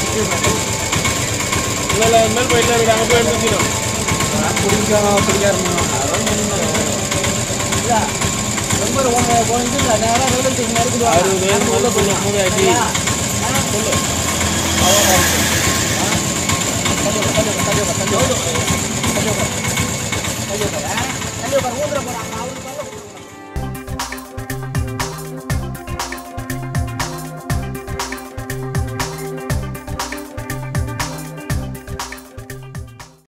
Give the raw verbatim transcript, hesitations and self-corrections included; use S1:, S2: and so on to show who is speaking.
S1: இல்லை இல்லை அது மேல் போயிட்டு இருக்கு அங்கே போய் எடுத்து வச்சிடும்
S2: பிடிக்கும் பிடிக்காருமா இல்லை ரொம்ப ஒன்று கொஞ்சம் இல்லை நேரம் நேரத்துக்கு
S1: அறுபது மூணு மூணு அடி சொல்லு